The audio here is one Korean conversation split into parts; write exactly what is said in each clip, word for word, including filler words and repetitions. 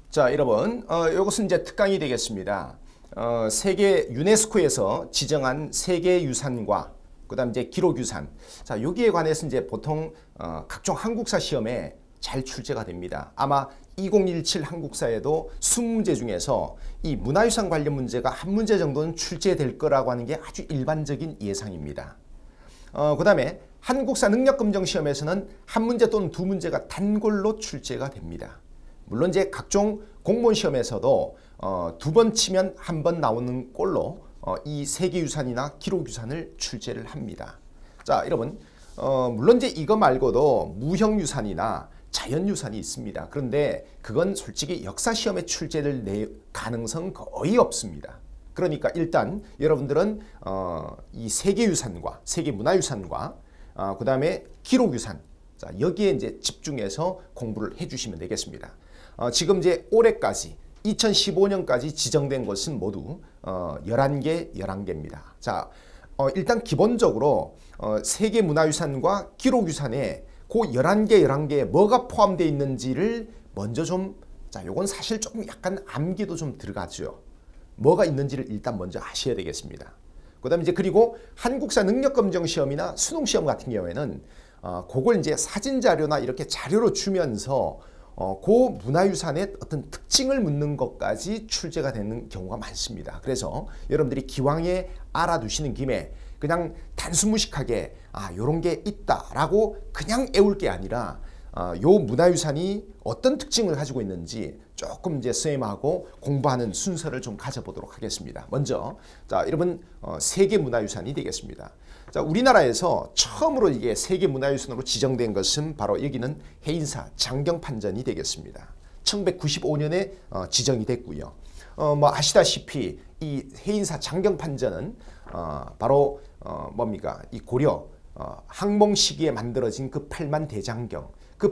자, 여러분, 어, 이것은 이제 특강이 되겠습니다. 어, 세계 유네스코에서 지정한 세계유산과 그다음 이제 기록유산. 자, 여기에 관해서 이제 보통 어, 각종 한국사 시험에 잘 출제가 됩니다. 아마 이천십칠 한국사에도 이십 문제 중에서 이 문화유산 관련 문제가 한 문제 정도는 출제될 거라고 하는 게 아주 일반적인 예상입니다. 어, 그 다음에 한국사 능력검정 시험에서는 한 문제 또는 두 문제가 단골로 출제가 됩니다. 물론 이제 각종 공무원 시험에서도 어, 두 번 치면 한 번 나오는 꼴로 어, 이 세계유산이나 기록유산을 출제를 합니다. 자, 여러분, 어, 물론 이제 이거 말고도 무형유산이나 자연유산이 있습니다. 그런데 그건 솔직히 역사 시험에 출제될 내 가능성 거의 없습니다. 그러니까 일단 여러분들은 어, 이 세계유산과 세계문화유산과 어, 그 다음에 기록유산, 자, 여기에 이제 집중해서 공부를 해주시면 되겠습니다. 어, 지금 이제 올해까지 이천십오 년까지 지정된 것은 모두 어, 열한 개, 열한 개입니다. 자, 어, 일단 기본적으로 어, 세계문화유산과 기록유산에 그 열한 개, 열한 개에 뭐가 포함되어 있는지를 먼저 좀, 자, 요건 사실 조금 약간 암기도 좀 들어가죠. 뭐가 있는지를 일단 먼저 아셔야 되겠습니다. 그 다음에 이제 그리고 한국사 능력검정 시험이나 수능시험 같은 경우에는 어, 그걸 이제 사진 자료나 이렇게 자료로 주면서 어, 그 문화유산의 어떤 특징을 묻는 것까지 출제가 되는 경우가 많습니다. 그래서 여러분들이 기왕에 알아두시는 김에 그냥 단순무식하게 아, 요런 게 있다라고 그냥 애울 게 아니라 어, 요 문화유산이 어떤 특징을 가지고 있는지 조금 이제 쌤하고 공부하는 순서를 좀 가져보도록 하겠습니다. 먼저 자, 여러분 어, 세계문화유산이 되겠습니다. 자, 우리나라에서 처음으로 이게 세계문화유산으로 지정된 것은 바로 여기는 해인사 장경판전이 되겠습니다. 천백구십오 년에 어, 지정이 됐고요. 어, 뭐 아시다시피 이 해인사 장경판전은 어, 바로 어, 뭡니까 이 고려 어, 항몽 시기에 만들어진 그 팔만대장경, 그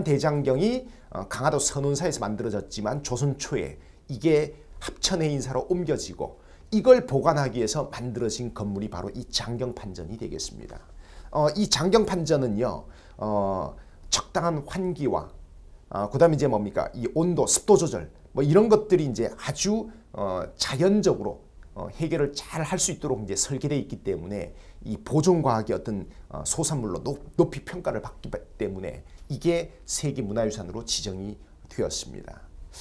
팔만대장경이 어, 강화도 선운사에서 만들어졌지만 조선 초에 이게 합천해인사로 옮겨지고 이걸 보관하기 위해서 만들어진 건물이 바로 이 장경판전이 되겠습니다. 어, 이 장경판전은요, 어, 적당한 환기와 어, 그 다음에 이제 뭡니까 이 온도, 습도 조절 뭐 이런 것들이 이제 아주 어, 자연적으로 어, 해결을 잘 할 수 있도록 이제 설계되어 있기 때문에 이 보존과학의 어떤 어, 소산물로 높, 높이 평가를 받기 때문에 이게 세계문화유산으로 지정이 되었습니다.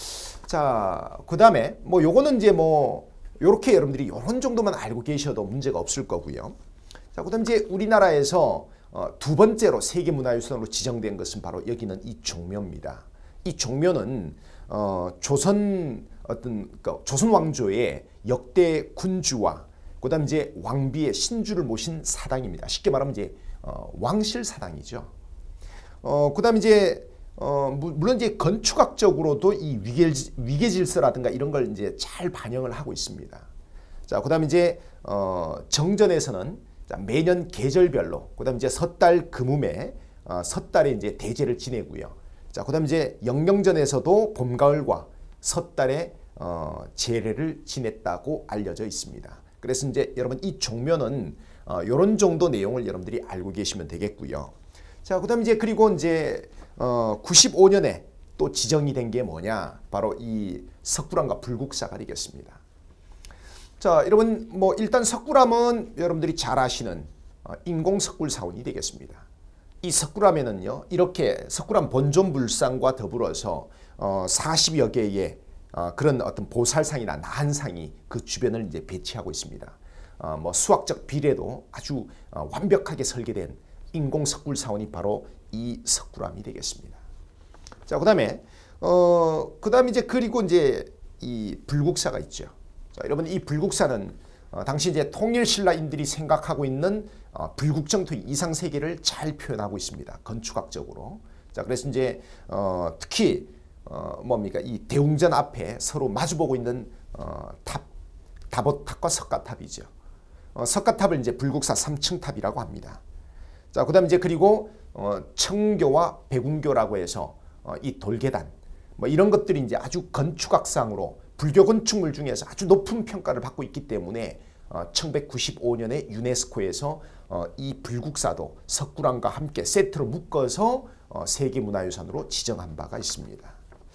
자, 그 다음에 뭐 요거는 이제 뭐 요렇게 여러분들이 요런 정도만 알고 계셔도 문제가 없을 거고요. 자, 그 다음 이제 우리나라에서 어, 두 번째로 세계문화유산으로 지정된 것은 바로 여기는 이 종묘입니다. 이 종묘는 어, 조선 어떤 그러니까 조선 왕조의 역대 군주와 그다음 이제 왕비의 신주를 모신 사당입니다. 쉽게 말하면 이제 어, 왕실 사당이죠. 어, 그다음 이제 어, 물론 이제 건축학적으로도 이 위계, 위계 질서라든가 이런 걸 이제 잘 반영을 하고 있습니다. 자, 그다음 이제 어, 정전에서는 자, 매년 계절별로 그다음 이제 섣달 금음에 어, 섣달에 이제 대제를 지내고요. 자, 그다음 이제 영명전에서도 봄, 가을과 섣달에 어, 제례를 지냈다고 알려져 있습니다. 그래서 이제 여러분 이 종묘는 어, 이런 정도 내용을 여러분들이 알고 계시면 되겠고요. 자, 그다음 이제 그리고 이제 어, 구십오 년에 또 지정이 된 게 뭐냐? 바로 이 석굴암과 불국사가 되겠습니다. 자, 여러분 뭐 일단 석굴암은 여러분들이 잘 아시는 어, 인공 석굴 사원이 되겠습니다. 이 석굴암에는요 이렇게 석굴암 본존 불상과 더불어서 어, 사십여 개의 어, 그런 어떤 보살상이나 나한상이 그 주변을 이제 배치하고 있습니다. 어, 뭐 수학적 비례도 아주 어, 완벽하게 설계된 인공 석굴 사원이 바로 이 석굴암이 되겠습니다. 자, 그다음에 어, 그다음에 이제 그리고 이제 이 불국사가 있죠. 자, 여러분 이 불국사는 어, 당시 이제 통일신라인들이 생각하고 있는 어, 불국정토 이상 세계를 잘 표현하고 있습니다. 건축학적으로. 자, 그래서 이제 어, 특히 어, 뭡니까 이 대웅전 앞에 서로 마주보고 있는 어, 탑, 다보탑과 석가탑이죠. 어, 석가탑을 이제 불국사 삼 층 탑이라고 합니다. 자, 그다음 이제 그리고 어, 청교와 백운교라고 해서 어, 이 돌계단 뭐 이런 것들이 이제 아주 건축학상으로 불교 건축물 중에서 아주 높은 평가를 받고 있기 때문에 어, 천백구십오 년에 유네스코에서 어, 이 불국사도 석굴암과 함께 세트로 묶어서 어, 세계문화유산으로 지정한 바가 있습니다.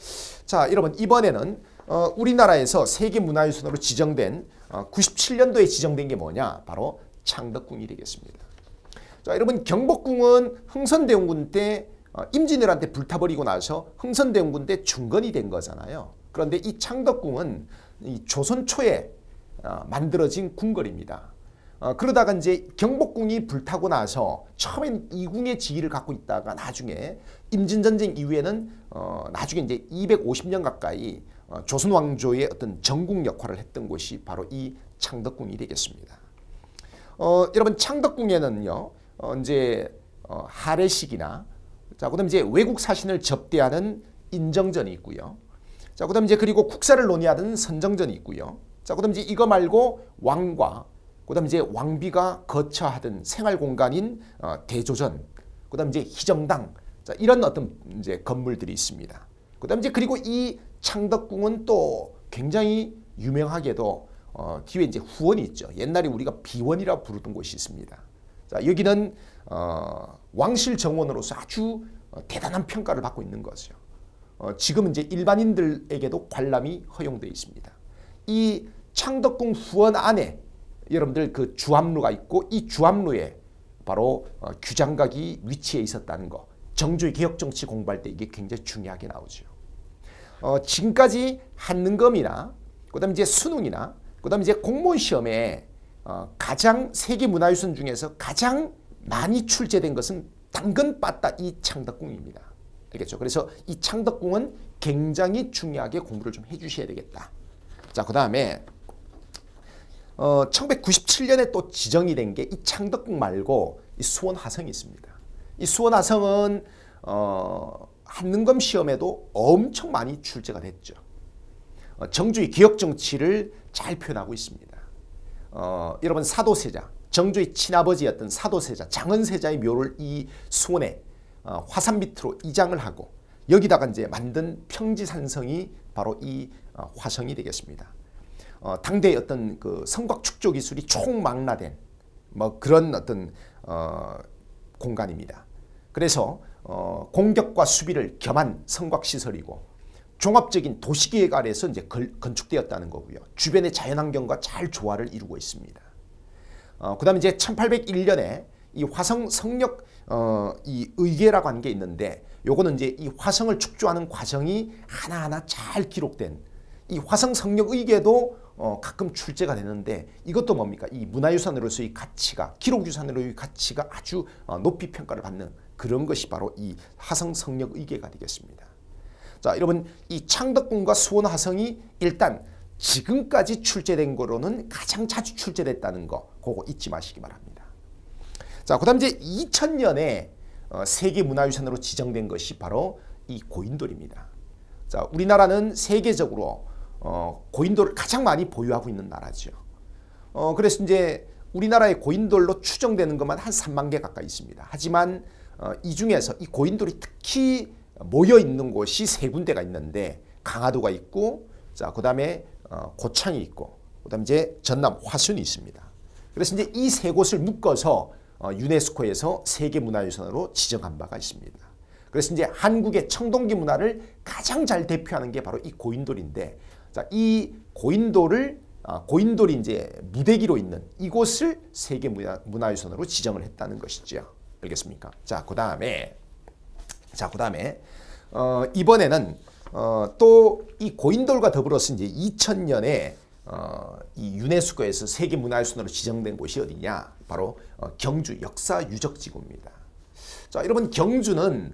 자, 여러분 이번에는 어, 우리나라에서 세계문화유산으로 지정된 어, 구십칠 년도에 지정된 게 뭐냐? 바로 창덕궁이 되겠습니다. 자, 여러분 경복궁은 흥선대원군 때 어, 임진왜란 때 불타버리고 나서 흥선대원군 때 중건이 된 거잖아요. 그런데 이 창덕궁은 이 조선 초에 어, 만들어진 궁궐입니다. 어, 그러다가 이제 경복궁이 불타고 나서 처음엔 이 궁의 지위를 갖고 있다가 나중에 임진전쟁 이후에는 어, 나중에 이제 이백오십 년 가까이 어, 조선 왕조의 어떤 정궁 역할을 했던 곳이 바로 이 창덕궁이 되겠습니다. 어, 여러분 창덕궁에는요, 어, 이제 어, 하례식이나 자, 그다음 이제 외국 사신을 접대하는 인정전이 있고요. 자, 그다음 이제 그리고 국사를 논의하는 선정전이 있고요. 자, 그다음 이제 이거 말고 왕과 그다음 이제 왕비가 거처하던 생활 공간인 어, 대조전, 그다음 이제 희정당, 자, 이런 어떤 이제 건물들이 있습니다. 그다음 이제 그리고 이 창덕궁은 또 굉장히 유명하게도 어, 뒤에 이제 후원이 있죠. 옛날에 우리가 비원이라 부르던 곳이 있습니다. 자, 여기는 어, 왕실 정원으로서 아주 어, 대단한 평가를 받고 있는 거죠. 어, 지금은 이제 일반인들에게도 관람이 허용되어 있습니다. 이 창덕궁 후원 안에 여러분들 그 주암루가 있고 이 주암루에 바로 어, 규장각이 위치해 있었다는 거. 정조의 개혁정치 공부할 때 이게 굉장히 중요하게 나오죠. 어, 지금까지 한능검이나 그다음 이제 수능이나 그다음 이제 공무원 시험에 어, 가장 세계문화유산 중에서 가장 많이 출제된 것은 당근 빠따 이 창덕궁입니다. 알겠죠? 그래서 이 창덕궁은 굉장히 중요하게 공부를 좀 해주셔야 되겠다. 자, 그 다음에 어, 천구백구십칠 년에 또 지정이 된 게 이 창덕궁 말고 이 수원화성이 있습니다. 이 수원화성은 어, 한능검 시험에도 엄청 많이 출제가 됐죠. 어, 정주의 개혁정치를 잘 표현하고 있습니다. 어, 여러분 사도세자, 정조의 친아버지였던 사도세자, 장은세자의 묘를 이 수원에 어, 화산 밑으로 이장을 하고 여기다가 이제 만든 평지산성이 바로 이 어, 화성이 되겠습니다. 어, 당대의 어떤 그 성곽 축조 기술이 총망라된 뭐 그런 어떤 어, 공간입니다. 그래서 어, 공격과 수비를 겸한 성곽 시설이고 종합적인 도시계획 아래에서 이제 걸, 건축되었다는 거고요. 주변의 자연환경과 잘 조화를 이루고 있습니다. 어, 그다음에 이제 천팔백일 년에 이 화성 성역 어, 이 의궤라고 하는 게 있는데 요거는 이제 이 화성을 축조하는 과정이 하나하나 잘 기록된 이 화성 성역 의궤도 어, 가끔 출제가 되는데 이것도 뭡니까? 이 문화유산으로서의 가치가 기록유산으로의 가치가 아주 어, 높이 평가를 받는 그런 것이 바로 이 화성 성역 의궤가 되겠습니다. 자, 여러분 이 창덕궁과 수원화성이 일단 지금까지 출제된 거로는 가장 자주 출제됐다는 거 그거 잊지 마시기 바랍니다. 자, 그 다음 이제 이천 년에 어, 세계문화유산으로 지정된 것이 바로 이 고인돌입니다. 자, 우리나라는 세계적으로 어, 고인돌을 가장 많이 보유하고 있는 나라죠. 어, 그래서 이제 우리나라의 고인돌로 추정되는 것만 한 삼만 개 가까이 있습니다. 하지만 어, 이 중에서 이 고인돌이 특히 모여 있는 곳이 세 군데가 있는데 강화도가 있고, 자, 그다음에 어, 고창이 있고, 그다음 이제 전남 화순이 있습니다. 그래서 이제 이 세 곳을 묶어서 어, 유네스코에서 세계문화유산으로 지정한 바가 있습니다. 그래서 이제 한국의 청동기 문화를 가장 잘 대표하는 게 바로 이 고인돌인데, 자, 이 고인돌을 아, 고인돌이 이제 무대기로 있는 이곳을 세계문화유산으로 지정을 했다는 것이죠. 알겠습니까? 자, 그 다음에 자, 그 다음에 어, 이번에는 어, 또 이 고인돌과 더불어서 이제 이천 년에 어, 이 유네스코에서 세계문화유산으로 지정된 곳이 어디냐? 바로 어, 경주 역사유적지구입니다. 자, 여러분 경주는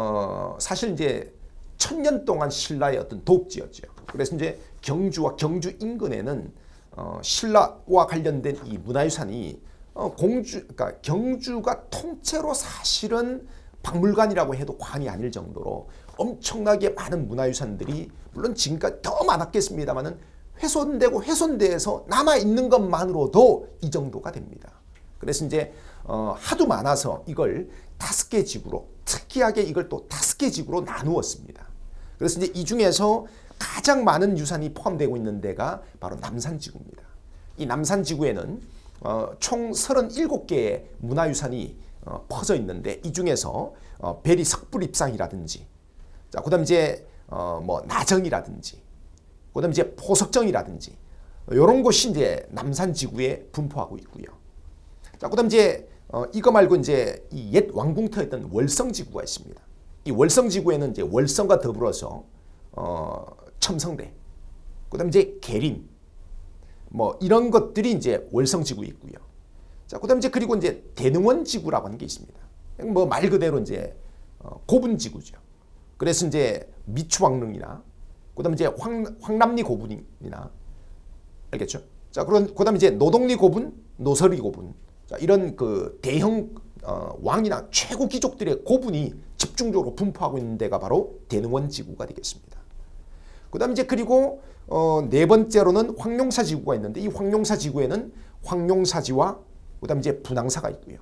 어, 사실 이제 천년 동안 신라의 어떤 도읍지였죠. 그래서 이제 경주와 경주 인근에는 어, 신라와 관련된 이 문화유산이 어, 공주, 그러니까 경주가 통째로 사실은 박물관이라고 해도 과언이 아닐 정도로 엄청나게 많은 문화유산들이 물론 지금까지 더 많았겠습니다만은 훼손되고 훼손돼서 남아있는 것만으로도 이 정도가 됩니다. 그래서 이제 어, 하도 많아서 이걸 다섯 개 지구로 특이하게 이걸 또 다섯 개 지구로 나누었습니다. 그래서 이제 이 중에서 가장 많은 유산이 포함되고 있는 데가 바로 남산지구입니다. 이 남산지구에는 어, 총 서른일곱 개의 문화유산이 어, 퍼져 있는데 이 중에서 어, 베리 석불입상이라든지, 자, 그다음 이제 어, 뭐 나정이라든지, 그다음에 이제 포석정이라든지 이런 곳이 이제 남산 지구에 분포하고 있고요. 자, 그다음 이제 어, 이거 말고 이제 이 옛 왕궁터였던 월성 지구가 있습니다. 이 월성 지구에는 이제 월성과 더불어서 어, 첨성대, 그다음 이제 계림, 뭐 이런 것들이 이제 월성 지구에 있고요. 자, 그다음 이제 그리고 이제 대능원 지구라고 하는 게 있습니다. 뭐 말 그대로 이제 어, 고분 지구죠. 그래서 이제 미추왕릉이나 그다음 이제 황, 황남리 고분이나 알겠죠? 자, 그런 그다음 이제 노동리 고분, 노설리 고분. 자, 이런 그 대형 어, 왕이나 최고 귀족들의 고분이 집중적으로 분포하고 있는 데가 바로 대능원 지구가 되겠습니다. 그다음 이제 그리고 어, 네 번째로는 황룡사 지구가 있는데 이 황룡사 지구에는 황룡사지와 그다음 이제 분황사가 있고요.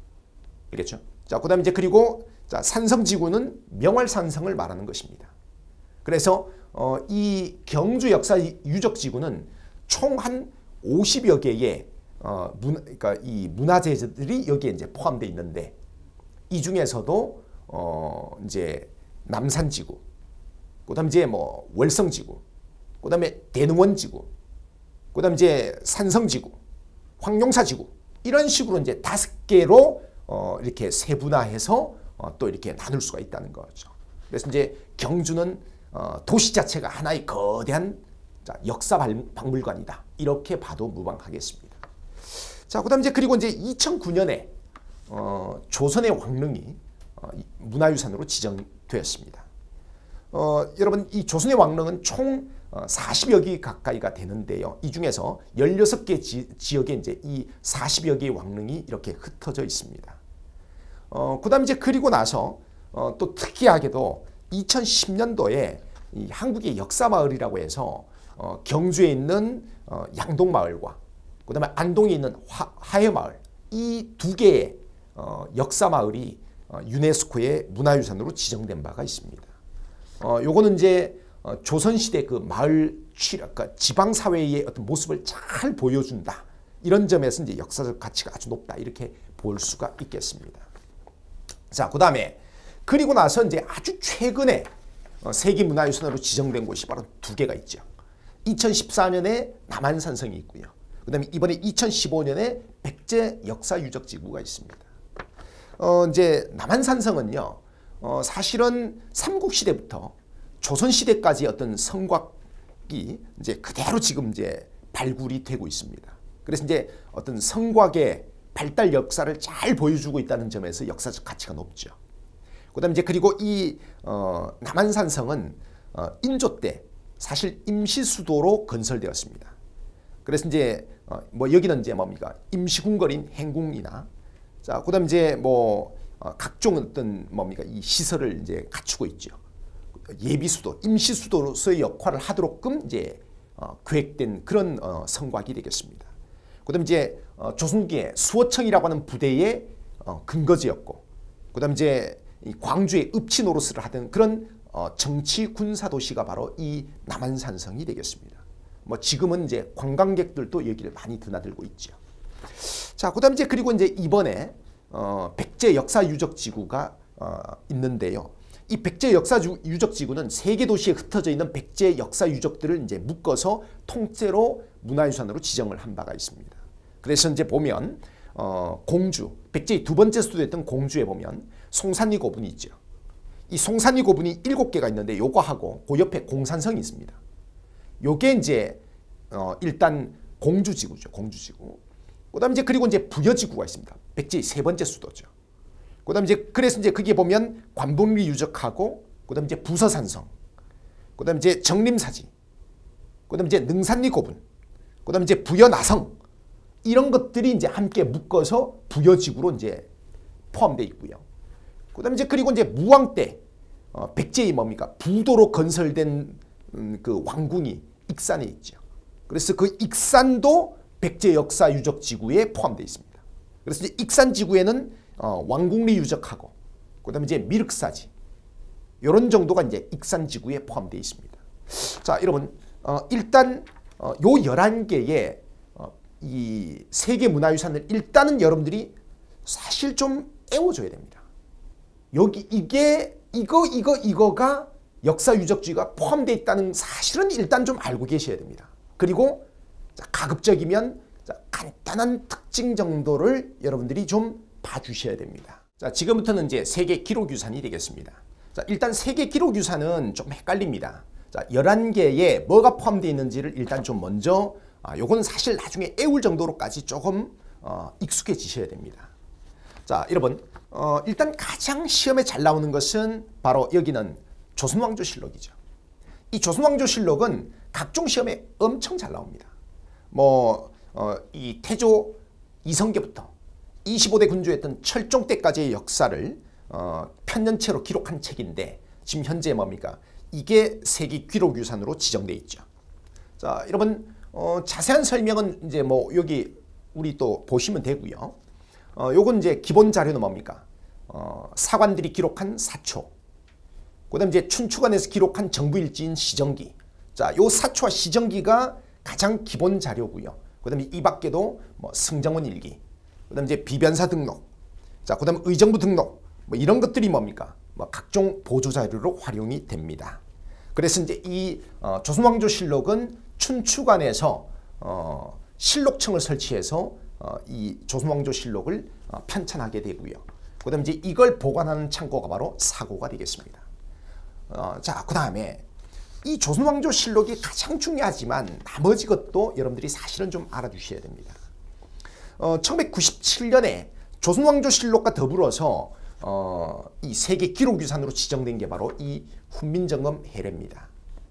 알겠죠? 자, 그다음 이제 그리고 자, 산성 지구는 명활산성을 말하는 것입니다. 그래서 어, 이 경주 역사 유적 지구는 총 한 오십여 개의 어, 문, 그러니까 이 문화재들이 여기에 이제 포함되어 있는데 이 중에서도 어, 이제 남산지구, 그다음 이제 뭐 월성지구, 그다음에 대능원지구, 그다음 이제 산성지구, 황룡사지구 이런 식으로 이제 다섯 개로 어, 이렇게 세분화해서 어, 또 이렇게 나눌 수가 있다는 거죠. 그래서 이제 경주는 어, 도시 자체가 하나의 거대한 자, 역사 박물관이다. 이렇게 봐도 무방하겠습니다. 자, 그다음 이제 그리고 이제 이천구 년에 어, 조선의 왕릉이 어, 문화유산으로 지정되었습니다. 어, 여러분 이 조선의 왕릉은 총 어, 사십여 개 가까이가 되는데요. 이 중에서 열여섯 개 지, 지역에 이제 이 사십여 개의 왕릉이 이렇게 흩어져 있습니다. 어, 그다음 이제 그리고 나서 어, 또 특이하게도 이천십 년도에 이 한국의 역사마을이라고 해서 어, 경주에 있는 어, 양동마을과 그다음에 안동에 있는 화, 하회마을 이 두 개의 어, 역사마을이 어, 유네스코의 문화유산으로 지정된 바가 있습니다. 어, 요거는 이제 어, 조선시대 그 마을 취력, 그러니까 지방사회의 어떤 모습을 잘 보여준다. 이런 점에서 이제 역사적 가치가 아주 높다. 이렇게 볼 수가 있겠습니다. 자, 그 다음에 그리고 나서 이제 아주 최근에 어, 세계문화유산으로 지정된 곳이 바로 두 개가 있죠. 이천십사 년에 남한산성이 있고요. 그 다음에 이번에 이천십오 년에 백제 역사유적지구가 있습니다. 어, 이제 남한산성은요, 어, 사실은 삼국시대부터 조선시대까지 어떤 성곽이 이제 그대로 지금 이제 발굴이 되고 있습니다. 그래서 이제 어떤 성곽의 발달 역사를 잘 보여주고 있다는 점에서 역사적 가치가 높죠. 그다음 이제 그리고 이 어, 남한산성은 어, 인조 때 사실 임시수도로 건설되었습니다. 그래서 이제 어, 뭐 여기는 이제 뭡니까 임시궁궐인 행궁이나 자 그다음 이제 뭐 어, 각종 어떤 뭡니까 이 시설을 이제 갖추고 있죠. 예비수도, 임시수도로서의 역할을 하도록끔 이제 어, 계획된 그런 어, 성곽이 되겠습니다. 그다음 이제 어, 조선기에 수호청이라고 하는 부대의 어, 근거지였고, 그다음 이제 이 광주의 읍치 노릇을 하던 그런 어, 정치 군사 도시가 바로 이 남한산성이 되겠습니다. 뭐 지금은 이제 관광객들도 여기를 많이 드나들고 있죠. 자, 그다음 이제 그리고 이제 이번에 어, 백제 역사 유적 지구가 어, 있는데요. 이 백제 역사 유적 지구는 세계 도시에 흩어져 있는 백제 역사 유적들을 이제 묶어서 통째로 문화유산으로 지정을 한 바가 있습니다. 그래서 이제 보면 어, 공주, 백제의 두 번째 수도였던 공주에 보면 송산리 고분이 있죠. 이 송산리 고분이 일곱 개가 있는데 요거하고 그 옆에 공산성이 있습니다. 요게 이제 어, 일단 공주지구죠. 공주지구. 그다음 이제 그리고 이제 부여지구가 있습니다. 백제의 세 번째 수도죠. 그다음 이제 그래서 이제 그게 보면 관복리 유적하고 그다음 이제 부서산성, 그다음 이제 정림사지, 그다음 이제 능산리 고분, 그다음 이제 부여나성 이런 것들이 이제 함께 묶어서 부여지구로 이제 포함되어 있고요. 그다음 이제 그리고 이제 무왕 때 어, 백제의 뭡니까 부도로 건설된 음, 그 왕궁이 익산에 있죠. 그래서 그 익산도 백제 역사 유적 지구에 포함되어 있습니다. 그래서 이제 익산 지구에는 어, 왕궁리 유적하고 그다음에 이제 미륵사지 이런 정도가 이제 익산 지구에 포함되어 있습니다. 자, 여러분 어, 일단 어, 요 열한 개의 어, 이 세계 문화유산을 일단은 여러분들이 사실 좀 애워줘야 됩니다. 여기 이게 이거 이거 이거가 역사 유적지가 포함되어 있다는 사실은 일단 좀 알고 계셔야 됩니다. 그리고 자, 가급적이면 자, 간단한 특징 정도를 여러분들이 좀 봐주셔야 됩니다. 자, 지금부터는 이제 세계 기록유산이 되겠습니다. 자, 일단 세계 기록유산은 좀 헷갈립니다. 자, 열한 개에 뭐가 포함되어 있는지를 일단 좀 먼저 아, 요건 사실 나중에 애울 정도로까지 조금 어, 익숙해지셔야 됩니다. 자, 여러분 어, 일단 가장 시험에 잘 나오는 것은 바로 여기는 조선왕조실록이죠. 이 조선왕조실록은 각종 시험에 엄청 잘 나옵니다. 뭐 어, 이 태조 이성계부터 이십오 대 군주였던 철종 때까지의 역사를 어, 편년체로 기록한 책인데 지금 현재 뭡니까? 이게 세계 기록유산으로 지정돼 있죠. 자, 여러분 어, 자세한 설명은 이제 뭐 여기 우리 또 보시면 되고요. 어, 요건 이제 기본 자료는 뭡니까? 어, 사관들이 기록한 사초. 그다음 이제 춘추관에서 기록한 정부일지인 시정기. 자, 요 사초와 시정기가 가장 기본 자료고요. 그다음에 이 밖에도 뭐 승정원 일기, 그다음 이제 비변사 등록, 자, 그다음 의정부 등록, 뭐 이런 것들이 뭡니까? 뭐 각종 보조 자료로 활용이 됩니다. 그래서 이제 이 어, 조선왕조실록은 춘추관에서 어, 실록청을 설치해서 어, 이 조선왕조실록을 어, 편찬하게 되고요. 그다음 이제 이걸 보관하는 창고가 바로 사고가 되겠습니다. 어, 자, 그 다음에 이 조선왕조실록이 가장 중요하지만 나머지 것도 여러분들이 사실은 좀 알아두셔야 됩니다. 어, 천구백구십칠 년에 조선왕조실록과 더불어서 어, 이 세계 기록유산으로 지정된 게 바로 이 훈민정음 해례입니다.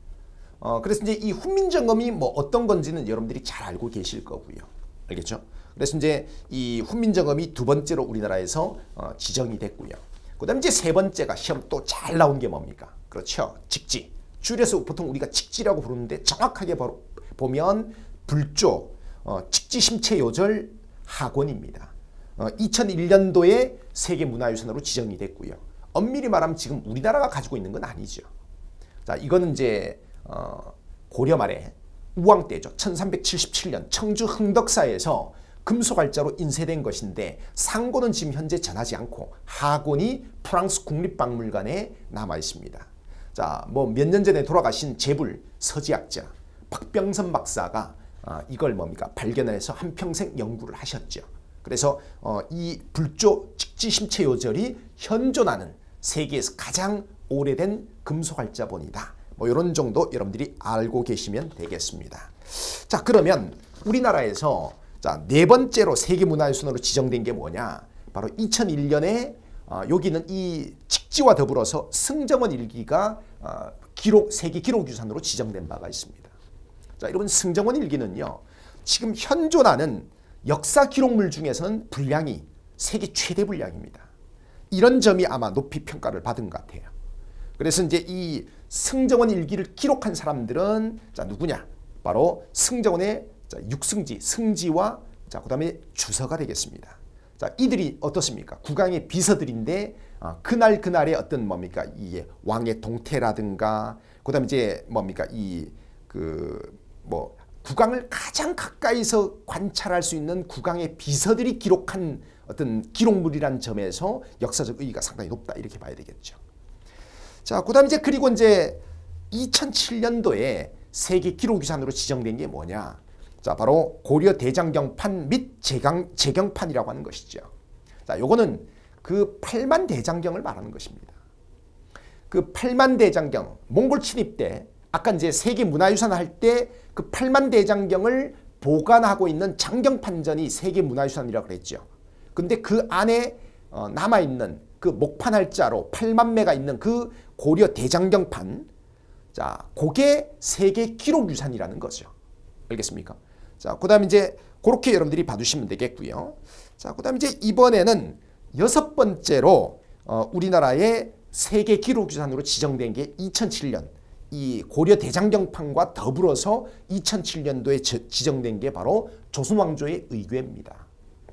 어, 그래서 이제 이 훈민정음이 뭐 어떤 건지는 여러분들이 잘 알고 계실 거고요. 알겠죠? 그래서 이제 이 훈민정음이 두 번째로 우리나라에서 어, 지정이 됐고요. 그 다음 이제 세 번째가 시험 또 잘 나온 게 뭡니까? 그렇죠. 직지. 줄여서 보통 우리가 직지라고 부르는데 정확하게 바로 보면 불조, 어, 직지심체요절 학원입니다. 어, 이천일 년도에 세계문화유산으로 지정이 됐고요. 엄밀히 말하면 지금 우리나라가 가지고 있는 건 아니죠. 자, 이거는 이제 어, 고려 말에 우왕 때죠. 천삼백칠십칠 년 청주 흥덕사에서 금속알자로 인쇄된 것인데 상고는 지금 현재 전하지 않고 학원이 프랑스 국립박물관에 남아 있습니다. 자, 뭐 몇 년 전에 돌아가신 재불 서지학자 박병선 박사가 어, 이걸 뭡니까 발견해서 한평생 연구를 하셨죠. 그래서 어, 이 불조 직지심체요절이 현존하는 세계에서 가장 오래된 금속알자본이다. 뭐 이런 정도 여러분들이 알고 계시면 되겠습니다. 자, 그러면 우리나라에서 자, 네 번째로 세계문화유산으로 지정된 게 뭐냐? 바로 이천일 년에 어, 여기는 이 직지와 더불어서 승정원 일기가 어, 기록 세계 기록유산으로 지정된 바가 있습니다. 자, 여러분 승정원 일기는요. 지금 현존하는 역사 기록물 중에서는 분량이 세계 최대 분량입니다. 이런 점이 아마 높이 평가를 받은 것 같아요. 그래서 이제 이 승정원 일기를 기록한 사람들은 자, 누구냐? 바로 승정원의 자, 육승지, 승지와 자, 그다음에 주서가 되겠습니다. 자, 이들이 어떻습니까? 국왕의 비서들인데 어, 그날 그날의 어떤 뭡니까? 이 왕의 동태라든가 그다음에 이제 뭡니까? 이 그 뭐 국왕을 가장 가까이서 관찰할 수 있는 국왕의 비서들이 기록한 어떤 기록물이란 점에서 역사적 의의가 상당히 높다 이렇게 봐야 되겠죠. 자, 그다음에 이제 그리고 이제 이천칠 년도에 세계 기록유산으로 지정된 게 뭐냐? 자, 바로 고려 대장경판 및 제강, 제경판이라고 하는 것이죠. 자, 요거는 그 팔만 대장경을 말하는 것입니다. 그 팔만 대장경, 몽골 침입 때 아까 이제 세계 문화유산 할 때 그 팔만 대장경을 보관하고 있는 장경판전이 세계 문화유산이라고 그랬죠. 근데 그 안에 어, 남아있는 그 목판할자로 팔만 매가 있는 그 고려 대장경판, 자, 그게 세계 기록유산이라는 거죠. 알겠습니까? 자, 그 다음에 이제 그렇게 여러분들이 봐주시면 되겠고요. 자, 그 다음에 이제 이번에는 여섯 번째로 어, 우리나라의 세계 기록유산으로 지정된 게 이천칠 년 이 고려 대장경판과 더불어서 이천칠 년도에 저, 지정된 게 바로 조선왕조의 의궤입니다.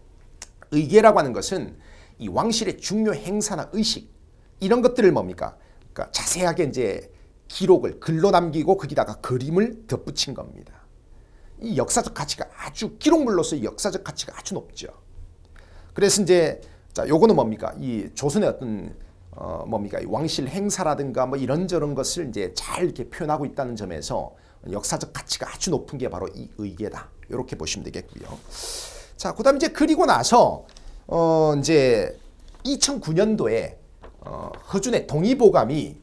의궤라고 하는 것은 이 왕실의 중요 행사나 의식 이런 것들을 뭡니까? 그러니까 자세하게 이제 기록을 글로 남기고 거기다가 그림을 덧붙인 겁니다. 이 역사적 가치가 아주 기록물로서의 역사적 가치가 아주 높죠. 그래서 이제 자, 요거는 뭡니까? 이 조선의 어떤 어 뭡니까 왕실 행사라든가 뭐 이런저런 것을 이제 잘 이렇게 표현하고 있다는 점에서 역사적 가치가 아주 높은 게 바로 이 의궤다. 이렇게 보시면 되겠고요. 자, 그다음 이제 그리고 나서 어 이제 이천구 년도에 어 허준의 동의보감이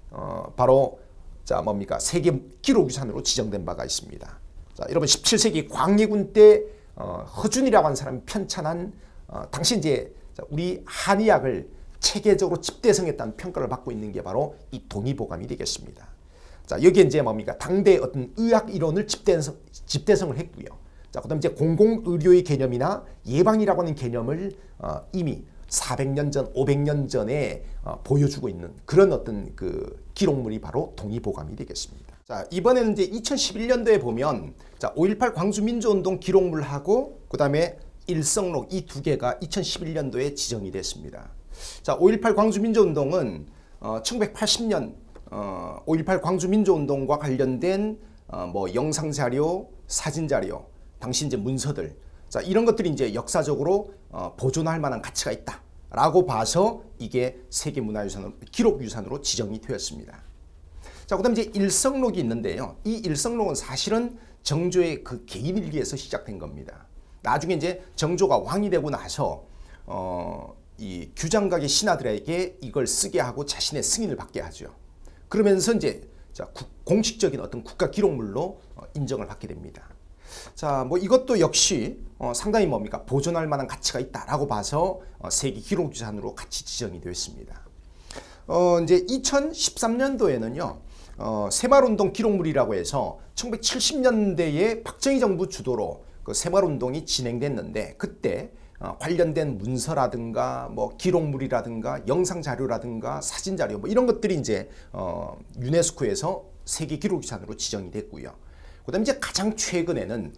어 바로 자 뭡니까 세계 기록유산으로 지정된 바가 있습니다. 자, 여러분 십칠 세기 광해군 때 어, 허준이라고 하는 사람이 편찬한 어, 당시 이제 우리 한의학을 체계적으로 집대성했다는 평가를 받고 있는 게 바로 이 동의보감이 되겠습니다. 자, 여기에 이제 뭡니까 당대 어떤 의학 이론을 집대성, 집대성을 했고요. 자, 그다음 이제 공공의료의 개념이나 예방이라고 하는 개념을 어, 이미 사백 년 전, 오백 년 전에 어, 보여주고 있는 그런 어떤 그 기록물이 바로 동의보감이 되겠습니다. 자, 이번에는 이제 이천십일 년도에 보면 자, 오일팔 광주민주운동 기록물하고 그 다음에 일성록 이 두 개가 이천십일 년도에 지정이 됐습니다. 자, 오일팔 광주민주운동은 어, 천구백팔십 년 어, 오일팔 광주민주운동과 관련된 어, 뭐 영상자료, 사진자료, 당시 이제 문서들, 자, 이런 것들이 이제 역사적으로 어, 보존할 만한 가치가 있다라고 봐서 이게 세계문화유산으로 기록유산으로 지정이 되었습니다. 자, 그다음 이제 일성록이 있는데요. 이 일성록은 사실은 정조의 그 개인일기에서 시작된 겁니다. 나중에 이제 정조가 왕이 되고 나서 어, 이 규장각의 신하들에게 이걸 쓰게 하고 자신의 승인을 받게 하죠. 그러면서 이제 자, 구, 공식적인 어떤 국가 기록물로 어, 인정을 받게 됩니다. 자, 뭐 이것도 역시 어, 상당히 뭡니까 보존할 만한 가치가 있다라고 봐서 어, 세계 기록유산으로 같이 지정이 되었습니다. 어, 이제 이천십삼 년도에는요. 어, 새마을운동 기록물이라고 해서 천구백칠십 년대에 박정희 정부 주도로 그 새마을운동이 진행됐는데 그때 어, 관련된 문서라든가 뭐 기록물이라든가 영상자료라든가 사진자료 뭐 이런 것들이 이제 어, 유네스코에서 세계 기록유산으로 지정이 됐고요. 그다음 이제 가장 최근에는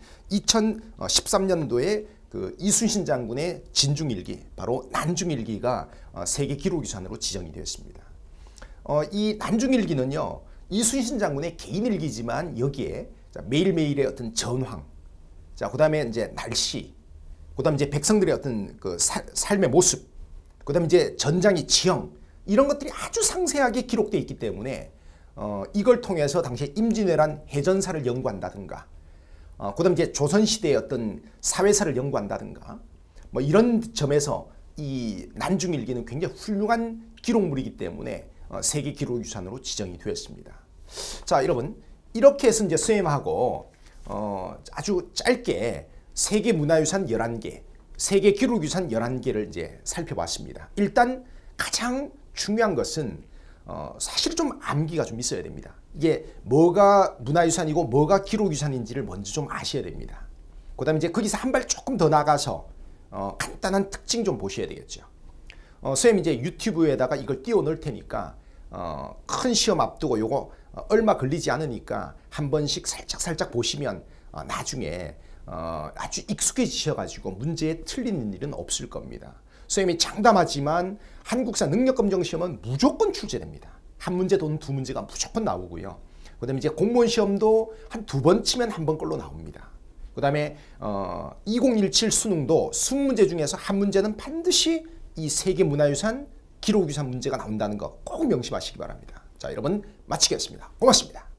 이천십삼 년도에 그 이순신 장군의 진중일기 바로 난중일기가 어, 세계 기록유산으로 지정이 되었습니다. 어, 이 난중일기는요. 이순신 장군의 개인일기지만 여기에 자, 매일매일의 어떤 전황, 자, 그다음에 이제 날씨, 그다음 이제 백성들의 어떤 그 사, 삶의 모습, 그다음 이제 전장의 지형 이런 것들이 아주 상세하게 기록되어 있기 때문에 어, 이걸 통해서 당시 임진왜란 해전사를 연구한다든가, 어, 그다음 이제 조선시대의 어떤 사회사를 연구한다든가, 뭐 이런 점에서 이 난중일기는 굉장히 훌륭한 기록물이기 때문에 어, 세계 기록유산으로 지정이 되었습니다. 자, 여러분 이렇게 해서 이제 선생님하고 어, 아주 짧게 세계 문화유산 열한 개, 세계 기록유산 열한 개를 이제 살펴봤습니다. 일단 가장 중요한 것은 어, 사실 좀 암기가 좀 있어야 됩니다. 이게 뭐가 문화유산이고 뭐가 기록유산인지를 먼저 좀 아셔야 됩니다. 그 다음에 이제 거기서 한 발 조금 더 나가서 어, 간단한 특징 좀 보셔야 되겠죠. 어, 선생님 이제 유튜브에다가 이걸 띄워 넣을 테니까 어, 큰 시험 앞두고 요거 어, 얼마 걸리지 않으니까 한 번씩 살짝 살짝 보시면 어, 나중에 어, 아주 익숙해지셔가지고 문제에 틀리는 일은 없을 겁니다. 선생님이 장담하지만 한국사 능력검정 시험은 무조건 출제됩니다. 한 문제 또는 두 문제가 무조건 나오고요. 그 다음에 이제 공무원 시험도 한 두 번 치면 한 번 걸로 나옵니다. 그 다음에 어, 이천십칠 수능도 이십 문제 중에서 한 문제는 반드시 이 세계문화유산, 기록유산 문제가 나온다는 거 꼭 명심하시기 바랍니다. 자, 여러분 마치겠습니다. 고맙습니다.